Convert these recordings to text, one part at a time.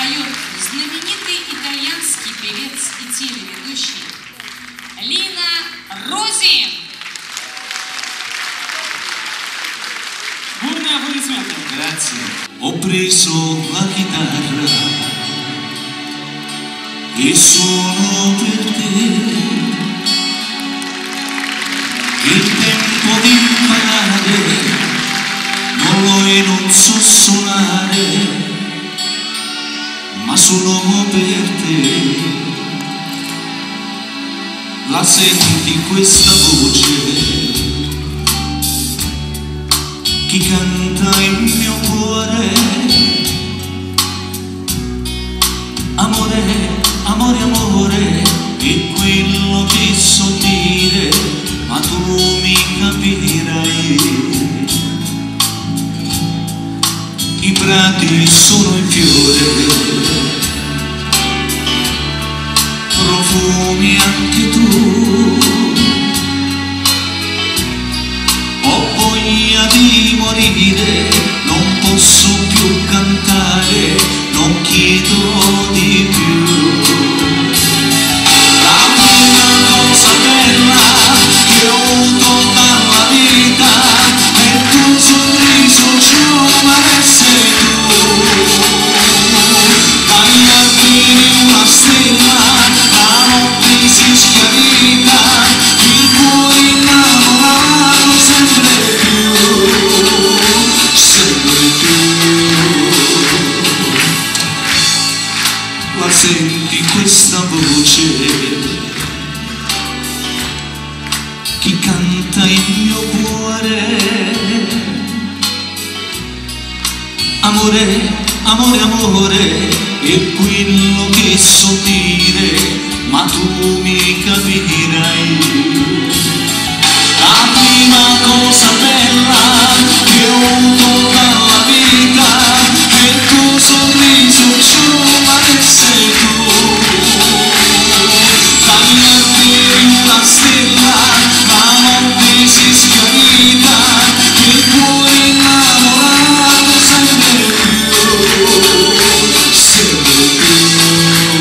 поет знаменитый итальянский певец и телеведущий Лина Рози. Buoni applaudimenti. Grazie. Ho preso la chitarra e suono per te. Il tempo di imparare non lo è, non so suonare, ma suono per te. La senti questa voce? Chi canta il mio cuore? Amore, amore, amore, è quello che so dire, ma tu mi capirai. I prati sono in fiore, profumi anche tu. Ho voglia di morire, non posso più cantare, non chiedo di più. La prima cosa bella che ho avuto dalla vita è il tuo sorriso giovane, sei tu. Dagli alberi una stella, la notte si schiarita, il cuore innamorato sempre più, sempre più. La senti questa voce? Chi canta il mio cuore? Amore, amore, amore, è quello che so dire, ma tu mi capirai. La prima cosa bella che ho avuto dalla vita è il tuo sorriso giovane, sei tu. Dagli alberi una stella, la notte si schiarita, il cuore innamorato sempre più, sempre più.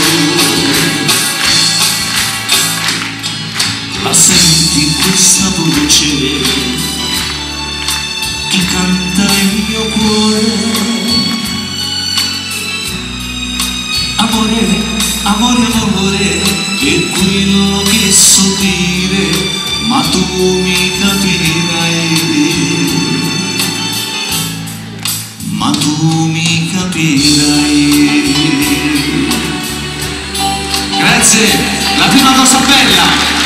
La senti questa voce? Chi canta il mio cuore? Amore, amore, amore, è quello che so dire, ma tu mi capirai. Ma tu mi capirai. Grazie, la prima cosa bella.